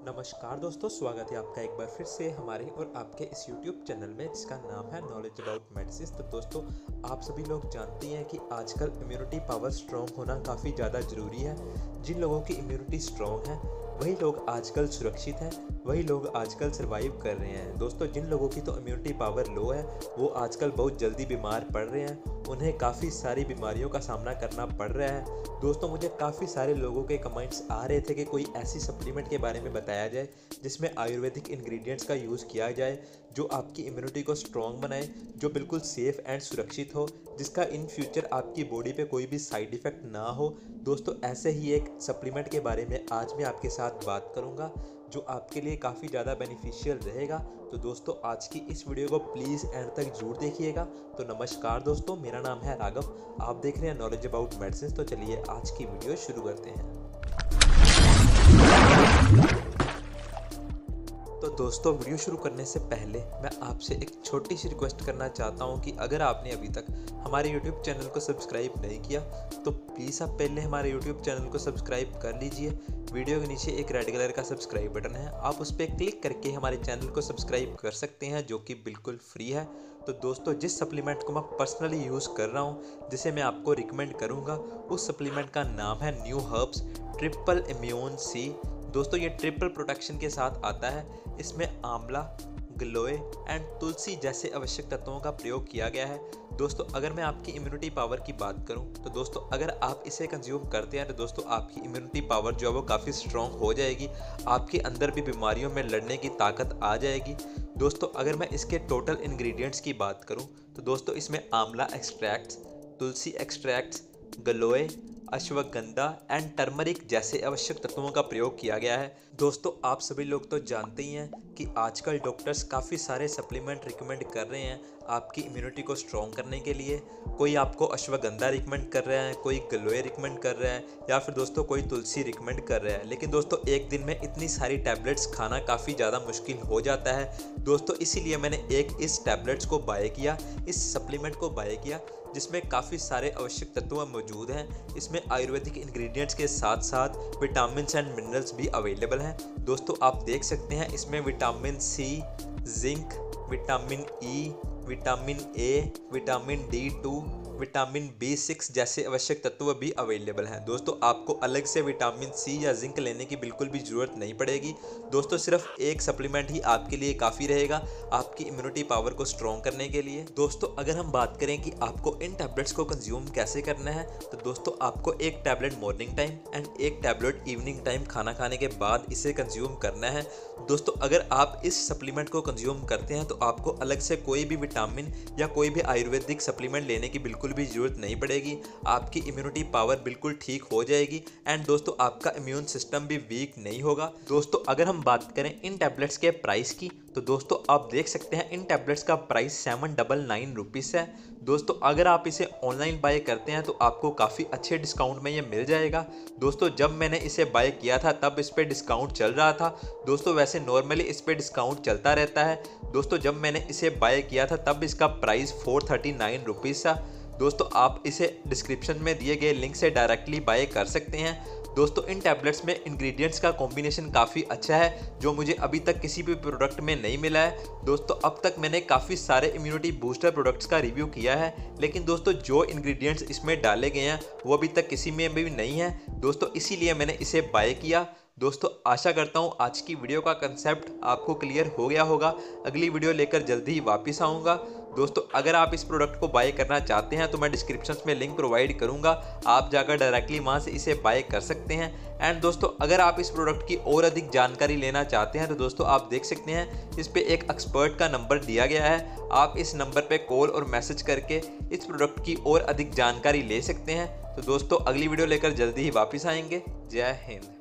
नमस्कार दोस्तों, स्वागत है आपका एक बार फिर से हमारे और आपके इस YouTube चैनल में जिसका नाम है नॉलेज अबाउट मेडिसिन। तो दोस्तों, आप सभी लोग जानते हैं कि आजकल इम्यूनिटी पावर स्ट्रॉन्ग होना काफ़ी ज़्यादा ज़रूरी है। जिन लोगों की इम्यूनिटी स्ट्रॉन्ग है वही लोग आजकल सुरक्षित हैं, वही लोग आजकल सर्वाइव कर रहे हैं। दोस्तों, जिन लोगों की तो इम्यूनिटी पावर लो है वो आजकल बहुत जल्दी बीमार पड़ रहे हैं, उन्हें काफ़ी सारी बीमारियों का सामना करना पड़ रहा है। दोस्तों, मुझे काफ़ी सारे लोगों के कमेंट्स आ रहे थे कि कोई ऐसी सप्लीमेंट के बारे में बताया जाए जिसमें आयुर्वेदिक इंग्रेडिएंट्स का यूज़ किया जाए जो आपकी इम्यूनिटी को स्ट्रॉन्ग बनाए, जो बिल्कुल सेफ़ एंड सुरक्षित हो, जिसका इन फ्यूचर आपकी बॉडी पे कोई भी साइड इफ़ेक्ट ना हो। दोस्तों, ऐसे ही एक सप्लीमेंट के बारे में आज मैं आपके साथ बात करूंगा जो आपके लिए काफ़ी ज़्यादा बेनिफिशियल रहेगा। तो दोस्तों, आज की इस वीडियो को प्लीज़ एंड तक जरूर देखिएगा। तो नमस्कार दोस्तों, मेरा नाम है राघव, आप देख रहे हैं नॉलेज अबाउट मेडिसिन। तो चलिए आज की वीडियो शुरू करते हैं। तो दोस्तों, वीडियो शुरू करने से पहले मैं आपसे एक छोटी सी रिक्वेस्ट करना चाहता हूं कि अगर आपने अभी तक हमारे YouTube चैनल को सब्सक्राइब नहीं किया तो प्लीज़ आप पहले हमारे YouTube चैनल को सब्सक्राइब कर लीजिए। वीडियो के नीचे एक रेड कलर का सब्सक्राइब बटन है, आप उस पर क्लिक करके हमारे चैनल को सब्सक्राइब कर सकते हैं, जो कि बिल्कुल फ्री है। तो दोस्तों, जिस सप्लीमेंट को मैं पर्सनली यूज़ कर रहा हूँ, जिसे मैं आपको रिकमेंड करूँगा, उस सप्लीमेंट का नाम है new herbs triple immune C. दोस्तों, ये ट्रिपल प्रोटेक्शन के साथ आता है। इसमें आंवला, गिलोय एंड तुलसी जैसे आवश्यक तत्वों का प्रयोग किया गया है। दोस्तों, अगर मैं आपकी इम्यूनिटी पावर की बात करूं तो दोस्तों, अगर आप इसे कंज्यूम करते हैं तो दोस्तों आपकी इम्यूनिटी पावर जो है वो काफ़ी स्ट्रॉन्ग हो जाएगी, आपके अंदर भी बीमारियों में लड़ने की ताकत आ जाएगी। दोस्तों, अगर मैं इसके टोटल इंग्रेडिएंट्स की बात करूं तो दोस्तों इसमें आंवला एक्सट्रैक्ट्स, तुलसी एक्सट्रैक्ट्स, गिलोय, अश्वगंधा एंड टर्मरिक जैसे आवश्यक तत्वों का प्रयोग किया गया है। दोस्तों, आप सभी लोग तो जानते ही हैं कि आजकल डॉक्टर्स काफ़ी सारे सप्लीमेंट रिकमेंड कर रहे हैं आपकी इम्यूनिटी को स्ट्रॉन्ग करने के लिए। कोई आपको अश्वगंधा रिकमेंड कर रहा है, कोई गिलोय रिकमेंड कर रहा है, या फिर दोस्तों कोई तुलसी रिकमेंड कर रहा है। लेकिन दोस्तों, एक दिन में इतनी सारी टैबलेट्स खाना काफ़ी ज़्यादा मुश्किल हो जाता है। दोस्तों, इसीलिए मैंने एक इस टैबलेट्स को बाय किया, इस सप्लीमेंट को बाय किया, जिसमें काफ़ी सारे आवश्यक तत्व मौजूद हैं। इसमें आयुर्वेदिक इंग्रेडिएंट्स के साथ साथ विटामिन एंड मिनरल्स भी अवेलेबल हैं। दोस्तों, आप देख सकते हैं इसमें vitamin C, zinc, vitamin E, vitamin A, vitamin D2, vitamin B6 जैसे आवश्यक तत्व भी अवेलेबल हैं। दोस्तों, आपको अलग से विटामिन सी या जिंक लेने की बिल्कुल भी ज़रूरत नहीं पड़ेगी। दोस्तों, सिर्फ एक सप्लीमेंट ही आपके लिए काफ़ी रहेगा आपकी इम्यूनिटी पावर को स्ट्रॉन्ग करने के लिए। दोस्तों, अगर हम बात करें कि आपको इन टैबलेट्स को कंज्यूम कैसे करना है तो दोस्तों आपको एक टैबलेट मॉर्निंग टाइम एंड एक टैबलेट इवनिंग टाइम खाना खाने के बाद इसे कंज्यूम करना है। दोस्तों, अगर आप इस सप्लीमेंट को कंज्यूम करते हैं तो आपको अलग से कोई भी विटामिन या कोई भी आयुर्वेदिक सप्लीमेंट लेने की बिल्कुल भी जरूरत नहीं पड़ेगी। आपकी इम्यूनिटी पावर बिल्कुल ठीक हो जाएगी एंड दोस्तों आपका इम्यून सिस्टम भी वीक नहीं होगा। दोस्तों, अगर हम बात करें इन टैबलेट्स के प्राइस की तो दोस्तों आप देख सकते हैं इन टैबलेट्स का प्राइस 799 रुपीज़ है। दोस्तों, अगर आप इसे ऑनलाइन बाय करते हैं तो आपको काफ़ी अच्छे डिस्काउंट में ये मिल जाएगा। दोस्तों, जब मैंने इसे बाय किया था तब इस पर डिस्काउंट चल रहा था। दोस्तों, वैसे नॉर्मली इस पर डिस्काउंट चलता रहता है। दोस्तों, जब मैंने इसे बाय किया था तब इसका प्राइस 439 रुपीज़ था। दोस्तों, आप इसे डिस्क्रिप्शन में दिए गए लिंक से डायरेक्टली बाय कर सकते हैं। दोस्तों, इन टैबलेट्स में इंग्रेडिएंट्स का कॉम्बिनेशन काफ़ी अच्छा है जो मुझे अभी तक किसी भी प्रोडक्ट में नहीं मिला है। दोस्तों, अब तक मैंने काफ़ी सारे इम्यूनिटी बूस्टर प्रोडक्ट्स का रिव्यू किया है, लेकिन दोस्तों जो इंग्रेडिएंट्स इसमें डाले गए हैं वो अभी तक किसी में भी नहीं है। दोस्तों, इसीलिए मैंने इसे बाय किया। दोस्तों, आशा करता हूँ आज की वीडियो का कंसेप्ट आपको क्लियर हो गया होगा। अगली वीडियो लेकर जल्दी ही वापस आऊँगा। दोस्तों, अगर आप इस प्रोडक्ट को बाय करना चाहते हैं तो मैं डिस्क्रिप्शन में लिंक प्रोवाइड करूंगा, आप जाकर डायरेक्टली वहां से इसे बाय कर सकते हैं। एंड दोस्तों, अगर आप इस प्रोडक्ट की और अधिक जानकारी लेना चाहते हैं तो दोस्तों आप देख सकते हैं इस पे एक एक्सपर्ट का नंबर दिया गया है। आप इस नंबर पे कॉल और मैसेज करके इस प्रोडक्ट की और अधिक जानकारी ले सकते हैं। तो दोस्तों, अगली वीडियो लेकर जल्दी ही वापस आएंगे। जय हिंद।